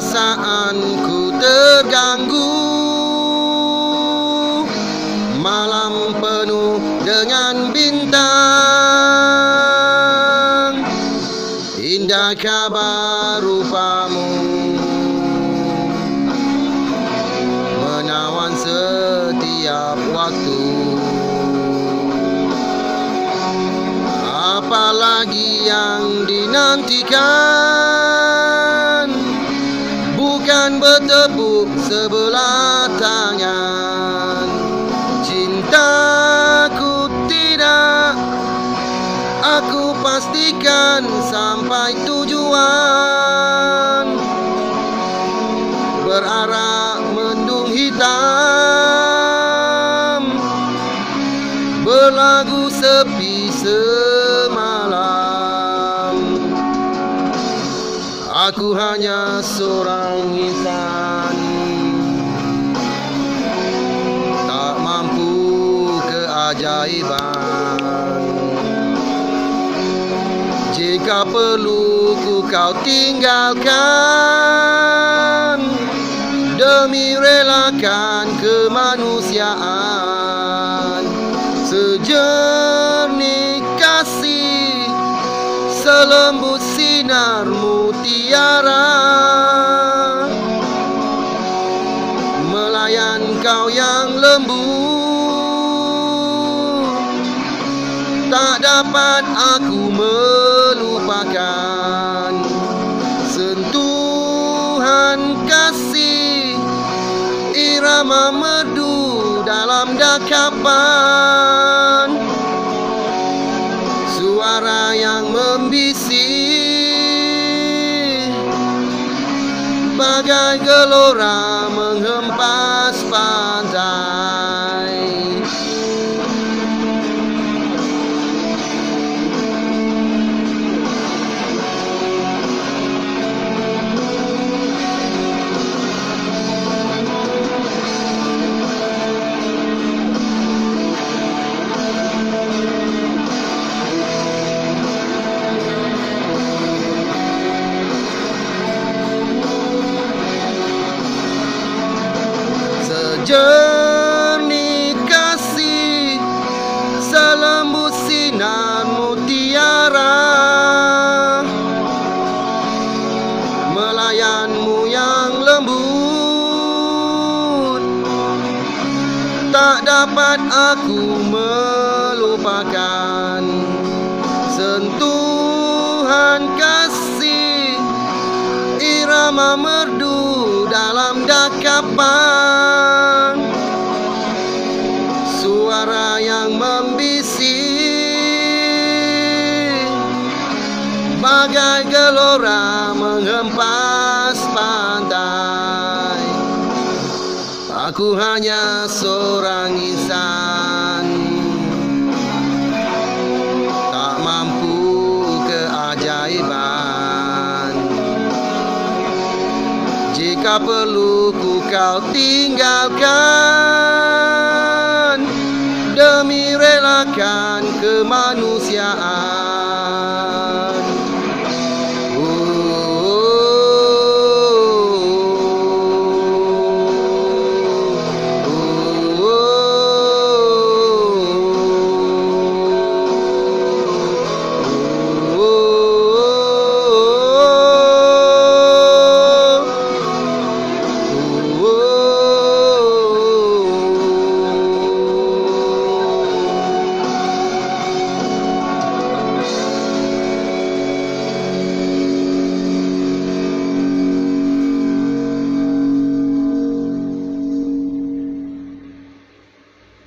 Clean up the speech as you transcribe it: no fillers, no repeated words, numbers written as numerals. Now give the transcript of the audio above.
perasaanku terganggu. Malam penuh dengan bintang, indah kabar rupamu menawan setiap waktu. Apalagi yang dinantikan, bukan bertepuk sebelah tangan. Cintaku tidak aku pastikan sampai tujuan, berarak mendung hitam, berlagu sepi semalam. Aku hanya seorang insan, tak mampu keajaiban. Jika perlu ku kau tinggalkan, demi relakan kemanusiaan. Sejernih kasih, selembut sinar mutiara, melayan kau yang lembut, tak dapat aku melupakan. Sentuhan kasih, irama merdu dalam dakapan, suara yang membisik bagai gelora menghempas pantai. Jernih kasih, selembut sinar mutiara, melayanmu yang lembut, tak dapat aku melupakan. Sentuhan kasih, irama merdu dalam dakapan, suara yang membisik bagai gelora menghempas pantai. Aku hanya seorang insan, tak mampu keajaiban. Jika perlu ku kau tinggalkan, demi relakan kemanusiaan.